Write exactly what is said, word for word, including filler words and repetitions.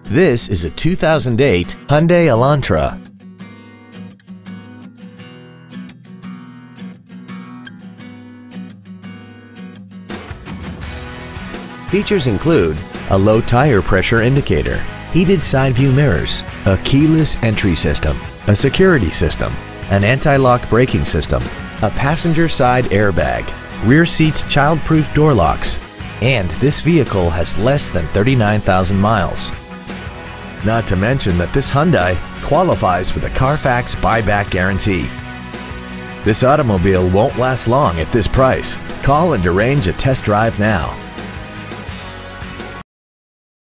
This is a two thousand eight Hyundai Elantra. Features include a low tire pressure indicator, heated side view mirrors, a keyless entry system, a security system, an anti-lock braking system, a passenger side airbag, rear seat child-proof door locks, and this vehicle has less than thirty-nine thousand miles. Not to mention that this Hyundai qualifies for the Carfax buyback guarantee. This automobile won't last long at this price. Call and arrange a test drive now.